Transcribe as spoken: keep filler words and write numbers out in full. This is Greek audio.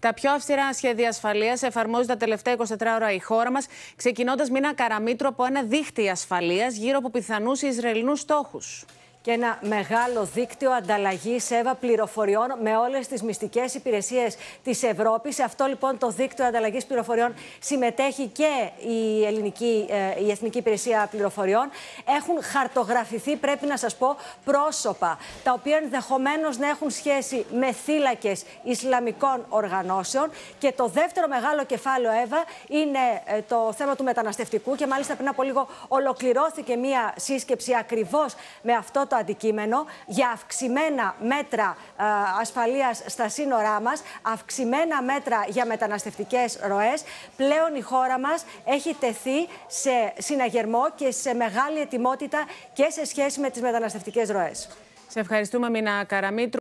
Τα πιο αυστηρά σχέδια ασφαλείας εφαρμόζει τα τελευταία εικοσιτετρά ώρα η χώρα μας, ξεκινώντας με ένα Καραμήτρο από ένα δίχτυ ασφαλείας γύρω από πιθανούς Ισραηλινούς στόχους. Και ένα μεγάλο δίκτυο ανταλλαγής ΕΒΑ πληροφοριών με όλες τις μυστικές υπηρεσίες της Ευρώπης. Σε αυτό λοιπόν το δίκτυο ανταλλαγής πληροφοριών συμμετέχει και η, ελληνική, η Εθνική Υπηρεσία Πληροφοριών. Έχουν χαρτογραφηθεί, πρέπει να σας πω, πρόσωπα τα οποία ενδεχομένως να έχουν σχέση με θύλακες Ισλαμικών οργανώσεων. Και το δεύτερο μεγάλο κεφάλαιο ΕΒΑ είναι το θέμα του μεταναστευτικού. Και μάλιστα πριν από λίγο ολοκληρώθηκε μία σύσκεψη ακριβώς με αυτό το αντικείμενο για αυξημένα μέτρα ε, ασφαλείας στα σύνορά μας, αυξημένα μέτρα για μεταναστευτικές ροές. Πλέον η χώρα μας έχει τεθεί σε συναγερμό και σε μεγάλη ετοιμότητα και σε σχέση με τις μεταναστευτικές ροές. Σε ευχαριστούμε, Μίνα Καραμήτρου.